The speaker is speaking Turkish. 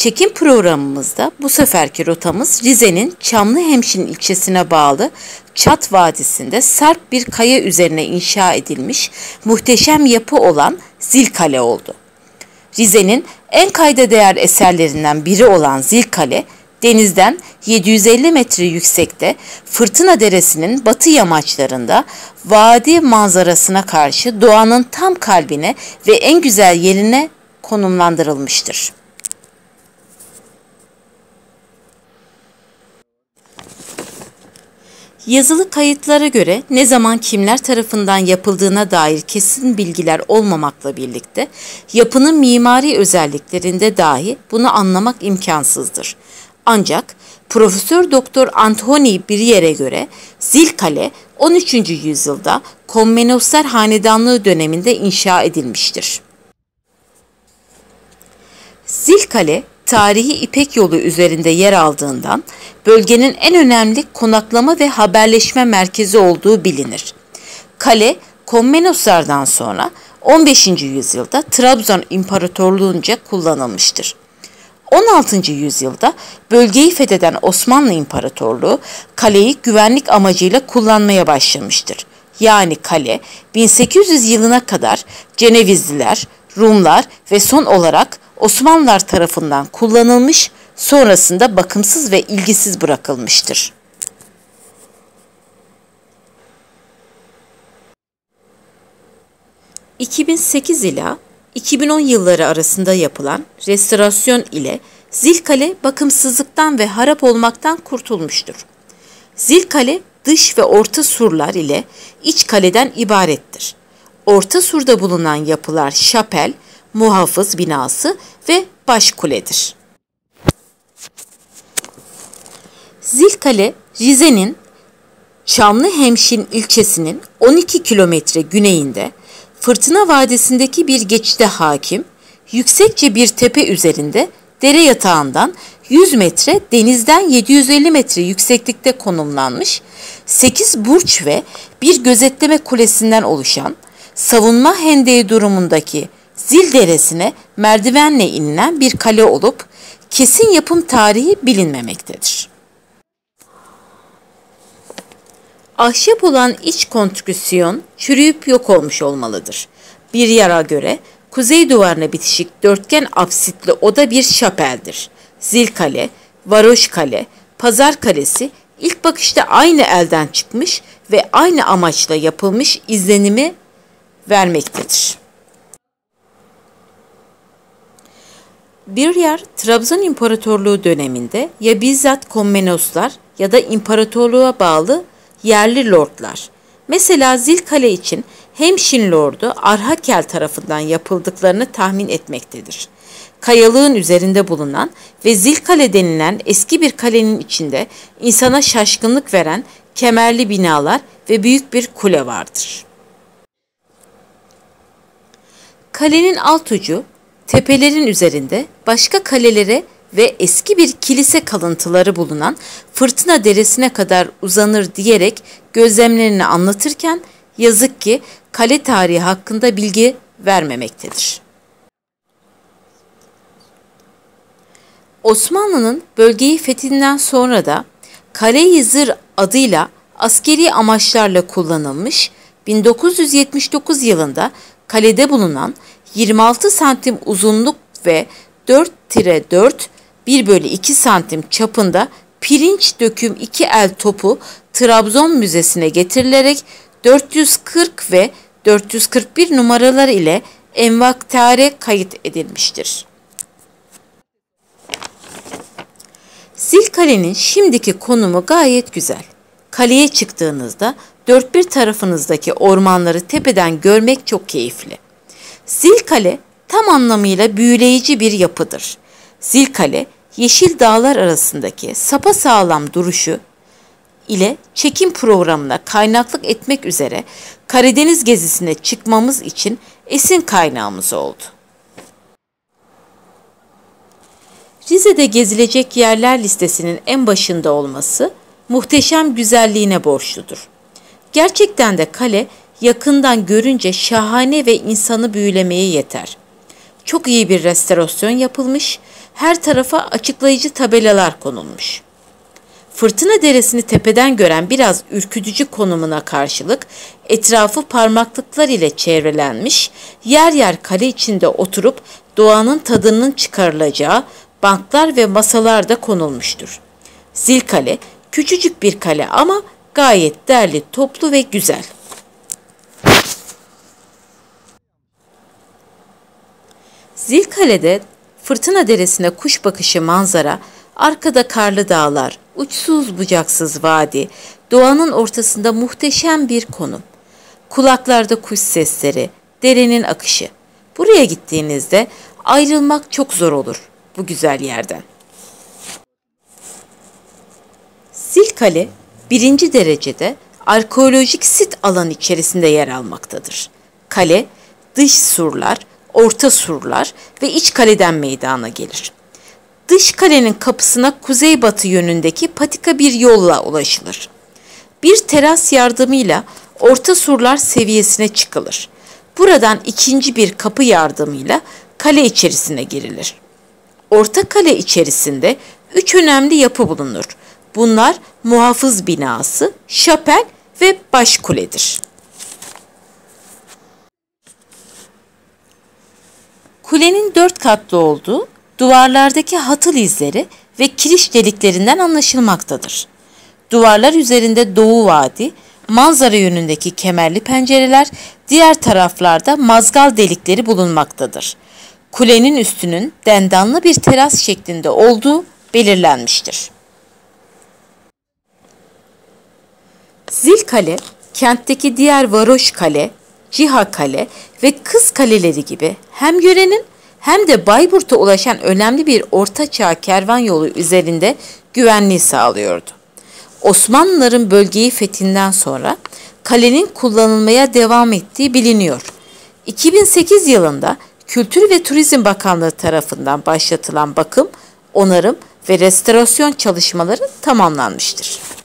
Çekim programımızda bu seferki rotamız Rize'nin Çamlıhemşin ilçesine bağlı Çat Vadisi'nde sarp bir kaya üzerine inşa edilmiş muhteşem yapı olan Zilkale oldu. Rize'nin en kayda değer eserlerinden biri olan Zilkale, denizden 750 metre yüksekte Fırtına Deresi'nin batı yamaçlarında vadi manzarasına karşı doğanın tam kalbine ve en güzel yerine konumlandırılmıştır. Yazılı kayıtlara göre ne zaman kimler tarafından yapıldığına dair kesin bilgiler olmamakla birlikte yapının mimari özelliklerinde dahi bunu anlamak imkansızdır. Ancak Profesör Doktor Anthony Brier'e göre Zilkale 13. yüzyılda Komnenoslar Hanedanlığı döneminde inşa edilmiştir. Zilkale, tarihi İpek Yolu üzerinde yer aldığından bölgenin en önemli konaklama ve haberleşme merkezi olduğu bilinir. Kale, Komnenoslardan sonra 15. yüzyılda Trabzon İmparatorluğu'nca kullanılmıştır. 16. yüzyılda bölgeyi fetheden Osmanlı İmparatorluğu kaleyi güvenlik amacıyla kullanmaya başlamıştır. Yani kale 1800 yılına kadar Cenevizliler, Rumlar ve son olarak Osmanlılar tarafından kullanılmış, sonrasında bakımsız ve ilgisiz bırakılmıştır. ...2008 ila 2010 yılları arasında yapılan restorasyon ile Zilkale bakımsızlıktan ve harap olmaktan kurtulmuştur. Zilkale dış ve orta surlar ile iç kaleden ibarettir. Orta surda bulunan yapılar şapel, muhafız binası ve başkuledir. Zilkale, Rize'nin Çamlıhemşin ilçesinin 12 kilometre güneyinde Fırtına Vadisi'ndeki bir geçide hakim, yüksekçe bir tepe üzerinde dere yatağından 100 metre, denizden 750 metre yükseklikte konumlanmış, 8 burç ve bir gözetleme kulesinden oluşan, savunma hendeği durumundaki Zil Deresi'ne merdivenle inilen bir kale olup, kesin yapım tarihi bilinmemektedir. Ahşap olan iç konstrüksiyon çürüyüp yok olmuş olmalıdır. Bir yara göre kuzey duvarına bitişik dörtgen apsitli oda bir şapeldir. Zilkale, Varoş Kale, Pazar Kalesi ilk bakışta aynı elden çıkmış ve aynı amaçla yapılmış izlenimi vermektedir. Bir yer Trabzon İmparatorluğu döneminde ya bizzat Komnenoslar ya da imparatorluğa bağlı yerli lordlar. Mesela Zilkale için Hemşin Lordu Arhakel tarafından yapıldıklarını tahmin etmektedir. Kayalığın üzerinde bulunan ve Zilkale denilen eski bir kalenin içinde insana şaşkınlık veren kemerli binalar ve büyük bir kule vardır. Kalenin alt ucu tepelerin üzerinde başka kalelere ve eski bir kilise kalıntıları bulunan Fırtına Deresi'ne kadar uzanır diyerek gözlemlerini anlatırken yazık ki kale tarihi hakkında bilgi vermemektedir. Osmanlı'nın bölgeyi fethinden sonra da Kale-i Zır adıyla askeri amaçlarla kullanılmış, 1979 yılında kalede bulunan 26 santim uzunluk ve 4-4 1/2 santim çapında pirinç döküm 2 el topu Trabzon Müzesi'ne getirilerek 440 ve 441 numaralar ile envaktare kayıt edilmiştir. Zilkale'nin şimdiki konumu gayet güzel. Kaleye çıktığınızda dört bir tarafınızdaki ormanları tepeden görmek çok keyifli. Zilkale tam anlamıyla büyüleyici bir yapıdır. Zilkale, yeşil dağlar arasındaki sapasağlam duruşu ile çekim programına kaynaklık etmek üzere Karadeniz gezisine çıkmamız için esin kaynağımız oldu. Rize'de gezilecek yerler listesinin en başında olması muhteşem güzelliğine borçludur. Gerçekten de kale yakından görünce şahane ve insanı büyülemeye yeter. Çok iyi bir restorasyon yapılmış, her tarafa açıklayıcı tabelalar konulmuş. Fırtına Deresi'ni tepeden gören biraz ürkütücü konumuna karşılık etrafı parmaklıklar ile çevrelenmiş, yer yer kale içinde oturup doğanın tadının çıkarılacağı banklar ve masalar da konulmuştur. Zilkale küçücük bir kale ama gayet derli, toplu ve güzel. Zilkale'de Fırtına Deresi'ne kuş bakışı manzara, arkada karlı dağlar, uçsuz bucaksız vadi, doğanın ortasında muhteşem bir konum. Kulaklarda kuş sesleri, derenin akışı. Buraya gittiğinizde ayrılmak çok zor olur bu güzel yerden. Zilkale birinci derecede arkeolojik sit alanı içerisinde yer almaktadır. Kale, dış surlar, orta surlar ve iç kaleden meydana gelir. Dış kalenin kapısına kuzeybatı yönündeki patika bir yolla ulaşılır. Bir teras yardımıyla orta surlar seviyesine çıkılır. Buradan ikinci bir kapı yardımıyla kale içerisine girilir. Orta kale içerisinde 3 önemli yapı bulunur. Bunlar muhafız binası, şapel ve başkuledir. Kulenin 4 katlı olduğu, duvarlardaki hatıl izleri ve kiriş deliklerinden anlaşılmaktadır. Duvarlar üzerinde Doğu Vadi, manzara yönündeki kemerli pencereler, diğer taraflarda mazgal delikleri bulunmaktadır. Kulenin üstünün dendanlı bir teras şeklinde olduğu belirlenmiştir. Zilkale, kentteki diğer varoş kale, Ciha Kale ve Kız Kaleleri gibi hem yörenin hem de Bayburt'a ulaşan önemli bir ortaçağ kervan yolu üzerinde güvenliği sağlıyordu. Osmanlıların bölgeyi fethinden sonra kalenin kullanılmaya devam ettiği biliniyor. 2008 yılında Kültür ve Turizm Bakanlığı tarafından başlatılan bakım, onarım ve restorasyon çalışmaları tamamlanmıştır.